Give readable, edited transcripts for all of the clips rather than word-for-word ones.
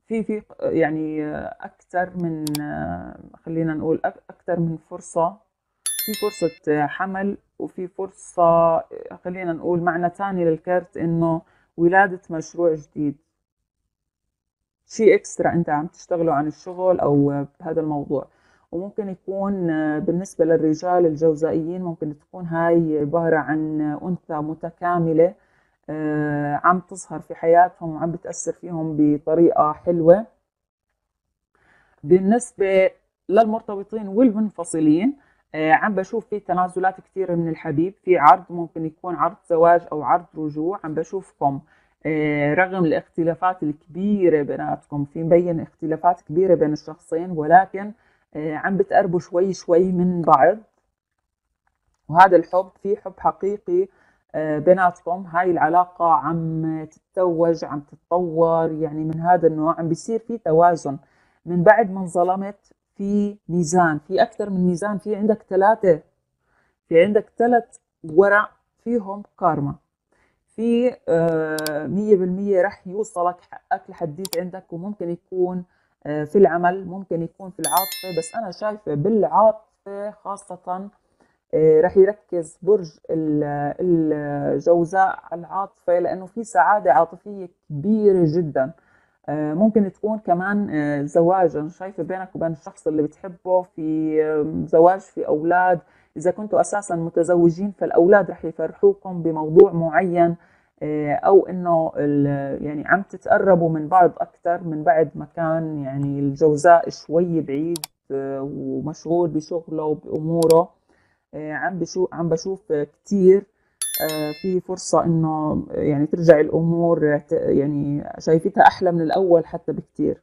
في يعني أكثر من خلينا نقول أكثر من فرصة. في فرصة حمل، وفي فرصة خلينا نقول معنى تاني للكارت إنه ولادة مشروع جديد، شيء اكسترا انت عم تشتغلوا عن الشغل او بهذا الموضوع. وممكن يكون بالنسبة للرجال الجوزائيين ممكن تكون هاي عبارة عن أنثى متكاملة عم تظهر في حياتهم وعم بتأثر فيهم بطريقة حلوة. بالنسبة للمرتبطين والمنفصلين عم بشوف في تنازلات كثيرة من الحبيب، في عرض ممكن يكون عرض زواج أو عرض رجوع. عم بشوفكم رغم الاختلافات الكبيرة بيناتكم، في مبين اختلافات كبيرة بين الشخصين، ولكن عم بتقربوا شوي شوي من بعض. وهذا الحب في حب حقيقي بيناتكم. هاي العلاقة عم تتوج، عم تتطور، يعني من هذا النوع. عم بيصير في توازن من بعد ما انظلمت، في ميزان، في أكثر من ميزان. في عندك ثلاثة، في عندك ثلاث ورق فيهم كارما. في 100% رح يوصلك حقك لحديت عندك، وممكن يكون في العمل، ممكن يكون في العاطفة. بس أنا شايفة بالعاطفة خاصة رح يركز برج الجوزاء على العاطفة، لأنه في سعادة عاطفية كبيرة جدا. ممكن تكون كمان زواج. أنا شايفة بينك وبين الشخص اللي بتحبه في زواج، في أولاد. إذا كنتوا أساسا متزوجين فالأولاد رح يفرحوكم بموضوع معين، أو إنه يعني عم تتقربوا من بعض أكثر من بعد ما كان يعني الجوزاء شوي بعيد ومشغول بشغله وبأموره. عم بشوف كتير في فرصة إنه يعني ترجع الأمور يعني شايفتها أحلى من الأول حتى بكتير.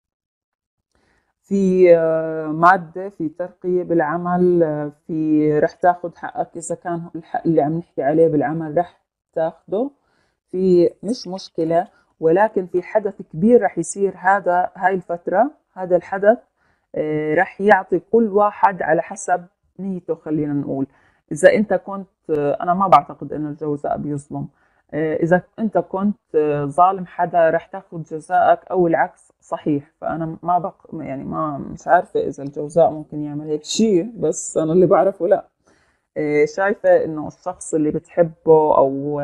في مادة، في ترقية بالعمل، في رح تاخد حقك. إذا كان الحق اللي عم نحكي عليه بالعمل رح تاخده، في مش مشكلة. ولكن في حدث كبير رح يصير هاي الفترة. هذا الحدث رح يعطي كل واحد على حسب نيته. خلينا نقول إذا أنت كنت أنا ما بعتقد إنه الجوزاء بيظلم. إذا أنت كنت ظالم حدا رح تاخد جزائك، أو العكس صحيح. فأنا ما يعني ما مش عارفة إذا الجوزاء ممكن يعمل هيك شيء، بس أنا اللي بعرفه لا. شايفة إنه الشخص اللي بتحبه أو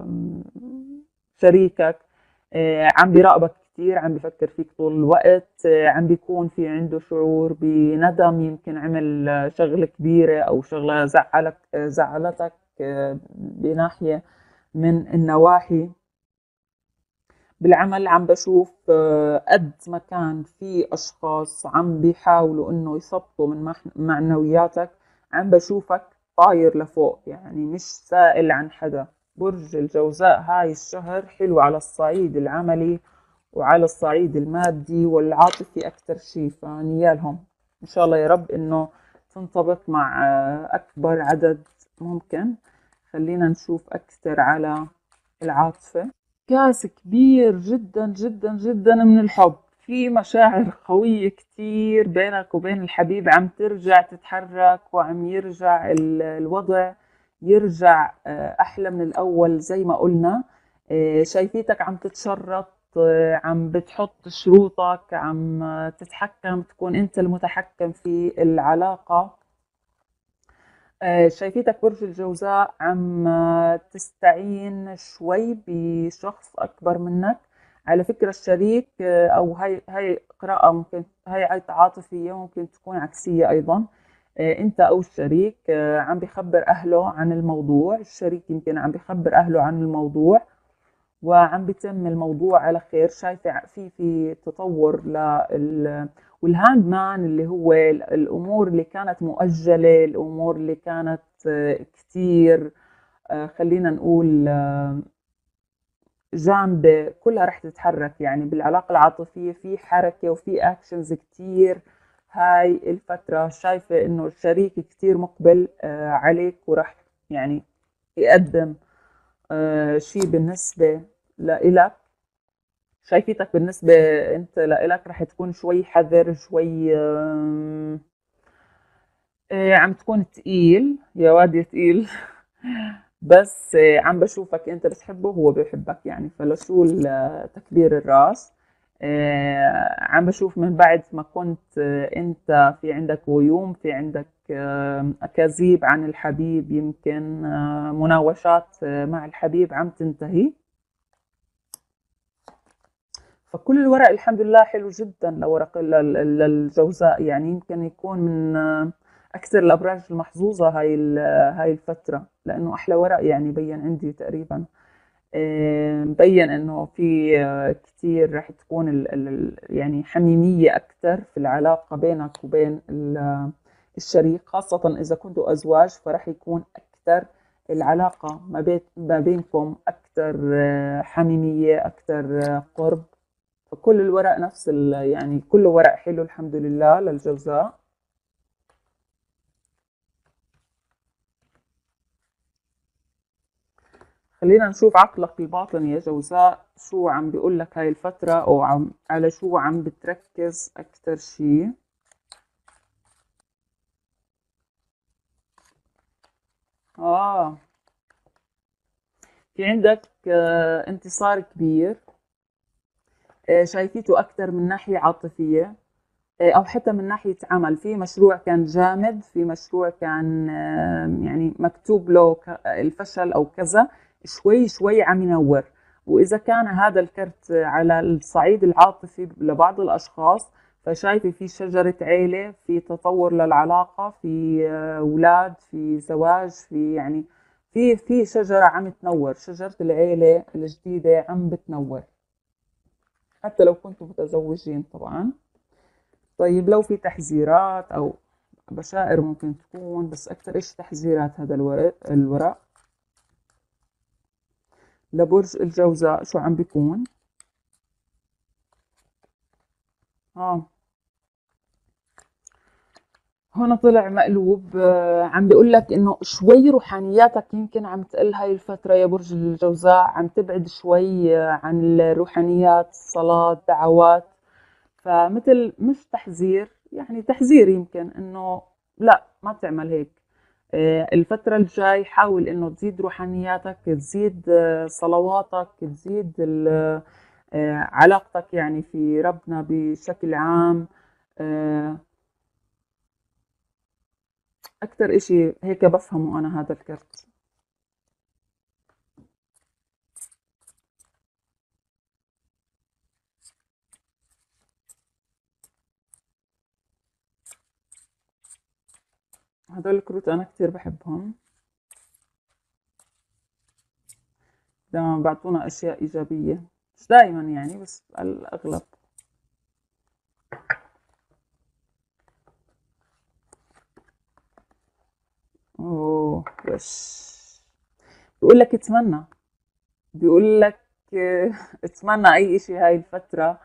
شريكك عم بيراقبك كتير، عم بيفكر فيك طول الوقت، عم بيكون في عنده شعور بندم، يمكن عمل شغلة كبيرة أو شغلة زعلتك بناحية من النواحي. بالعمل عم بشوف قد ما كان في أشخاص عم بيحاولوا إنه يثبطوا من معنوياتك، عم بشوفك طاير لفوق، يعني مش سائل عن حدا. برج الجوزاء هاي الشهر حلو على الصعيد العملي وعلى الصعيد المادي والعاطفي أكثر شيء. فنيالهم إن شاء الله يا رب إنه تنطبق مع أكبر عدد ممكن. خلينا نشوف أكثر على العاطفة. كاس كبير جدا جدا جدا من الحب. في مشاعر قوية كتير بينك وبين الحبيب عم ترجع تتحرك، وعم يرجع الوضع يرجع أحلى من الأول زي ما قلنا. شايفيتك عم تتشرط، عم بتحط شروطك، عم تتحكم، تكون أنت المتحكم في العلاقة. شايفيتك برج الجوزاء عم تستعين شوي بشخص أكبر منك. على فكرة الشريك أو هاي قراءة ممكن، هاي عاطفية، ممكن تكون عكسية أيضا. أنت أو الشريك عم بيخبر أهله عن الموضوع. الشريك يمكن عم بيخبر أهله عن الموضوع، وعم بيتم الموضوع على خير. شايفة في تطور والهاند مان اللي هو الأمور اللي كانت مؤجلة، الأمور اللي كانت كتير خلينا نقول جامدة، كلها رح تتحرك. يعني بالعلاقة العاطفية في حركة وفي أكشنز كتير هاي الفترة. شايفة إنه الشريك كتير مقبل عليك، ورح يعني يقدم شيء بالنسبة لإلك. شايفيتك بالنسبة انت لإلك رح تكون شوي حذر، شوي عم تكون تقيل يا واد يا تقيل. بس عم بشوفك انت بتحبه وهو بيحبك، يعني فلشو تكبير الراس. عم بشوف من بعد ما كنت انت في عندك غيوم، في عندك أكاذيب عن الحبيب، يمكن مناوشات مع الحبيب عم تنتهي. فكل الورق الحمد لله حلو جدا لورق للجوزاء، يعني يمكن يكون من أكثر الأبراج المحظوظة هاي الفترة، لأنه أحلى ورق يعني بين عندي تقريبا. مبين انه في كتير رح تكون يعني حميمية اكثر في العلاقة بينك وبين الشريك، خاصة اذا كنتوا ازواج، فرح يكون اكثر العلاقة ما بينكم اكثر حميمية، اكثر قرب. فكل الورق نفس يعني كله ورق حلو الحمد لله للجوزاء. خلينا نشوف عقلك الباطن يا جوزاء شو عم بيقول لك هاي الفترة، أو على شو عم بتركز أكتر شي. في عندك انتصار كبير، شايفيته أكتر من ناحية عاطفية، أو حتى من ناحية عمل. في مشروع كان جامد، في مشروع كان يعني مكتوب له الفشل أو كذا، شوي شوي عم ينور. وإذا كان هذا الكرت على الصعيد العاطفي لبعض الأشخاص، فشايفة في شجرة عيلة، في تطور للعلاقة، في أولاد، في زواج، في يعني في شجرة عم تنور، شجرة العيلة الجديدة عم بتنور، حتى لو كنتم متزوجين طبعا. طيب لو في تحذيرات أو بشائر ممكن تكون، بس أكثر إيش تحذيرات هذا الورق لبرج الجوزاء شو عم بيكون؟ اه هون طلع مقلوب، عم بيقول لك انه شوي روحانياتك يمكن عم تقل هاي الفترة يا برج الجوزاء، عم تبعد شوي عن الروحانيات، صلاة، دعوات. فمثل مش تحذير، يعني تحذير يمكن انه لا ما تعمل هيك. الفترة الجاي حاول انه تزيد روحانياتك، تزيد صلواتك، تزيد علاقتك يعني في ربنا بشكل عام. آه، اكتر اشي هيك بفهمه انا هذا الكرت. هدول الكروت انا كتير بحبهم، دائما بعطونا اشياء ايجابية، مش دائما يعني بس على الاغلب. اوه وش بيقول لك اتمنى، بيقول لك اتمنى اي اشي هاي الفترة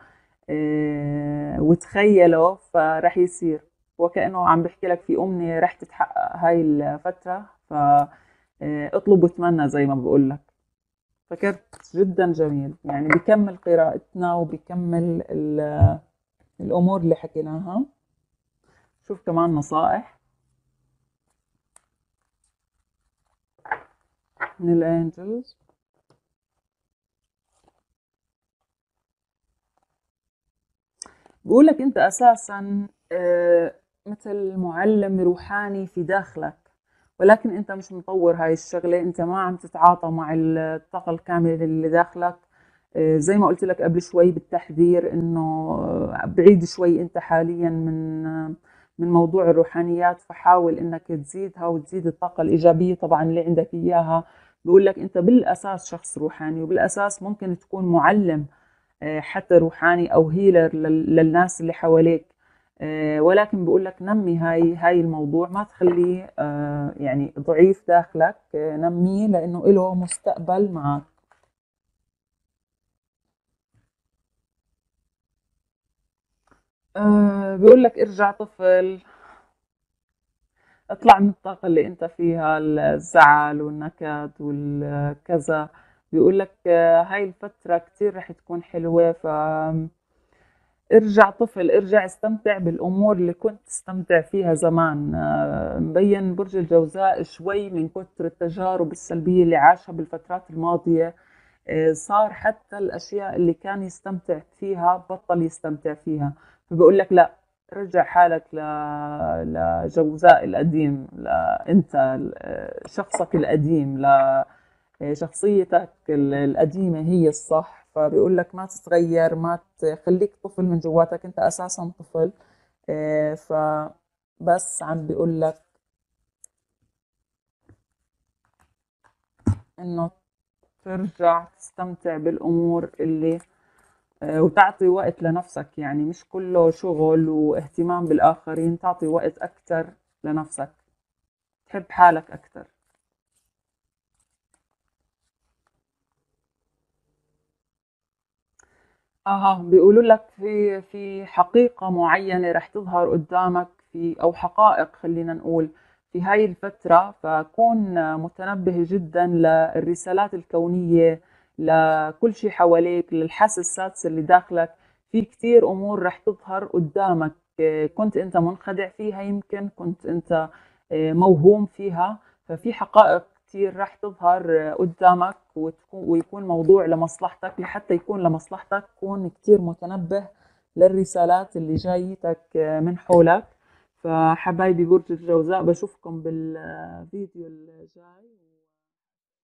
وتخيله فرح يصير، وكأنه عم بحكي لك في أمنية رح تتحقق هاي الفترة، ف اطلب واتمنى زي ما بقول لك. فكرت جدا جميل، يعني بكمل قراءتنا وبكمل الأمور اللي حكيناها. شوف كمان نصائح من الانجلز. بقول لك انت اساسا مثل معلم روحاني في داخلك، ولكن انت مش مطور هاي الشغلة، انت ما عم تتعاطى مع الطاقة الكاملة اللي داخلك. زي ما قلت لك قبل شوي بالتحذير انه بعيد شوي انت حاليا من موضوع الروحانيات، فحاول انك تزيدها وتزيد الطاقة الإيجابية طبعا اللي عندك إياها. بقول لك انت بالأساس شخص روحاني، وبالأساس ممكن تكون معلم حتى روحاني او هيلر للناس اللي حواليك. ولكن بقول لك نمي هاي الموضوع، ما تخليه يعني ضعيف داخلك، نميه لانه له مستقبل معك. بيقول لك ارجع طفل، اطلع من الطاقة اللي انت فيها، الزعل والنكد والكذا. بيقول لك هاي الفترة كتير رح تكون حلوة، ف ارجع طفل، ارجع استمتع بالأمور اللي كنت تستمتع فيها زمان. مبين برج الجوزاء شوي من كتر التجارب السلبية اللي عاشها بالفترات الماضية، صار حتى الأشياء اللي كان يستمتع فيها بطل يستمتع فيها. فبقول لك لا، رجع حالك لجوزاء القديم، لأنت شخصك القديم، لشخصيتك القديمة هي الصح. فبيقول لك ما تتغير، ما تخليك طفل من جواتك، انت أساسا طفل. فبس عم بيقول لك انه ترجع تستمتع بالأمور اللي وتعطي وقت لنفسك، يعني مش كله شغل واهتمام بالآخرين، تعطي وقت أكتر لنفسك، تحب حالك أكتر. بيقولوا لك في حقيقة معينة رح تظهر قدامك، في أو حقائق خلينا نقول في هاي الفترة، فكون متنبه جدا للرسالات الكونية، لكل شيء حواليك، للحاسة السادسة اللي داخلك. في كتير أمور رح تظهر قدامك كنت أنت منخدع فيها، يمكن كنت أنت موهوم فيها. ففي حقائق كتير رح تظهر قدامك ويكون موضوع لمصلحتك. لحتى يكون لمصلحتك كون كتير متنبه للرسالات اللي جايتك من حولك. فحبايبي برج الجوزاء، بشوفكم بالفيديو الجاي.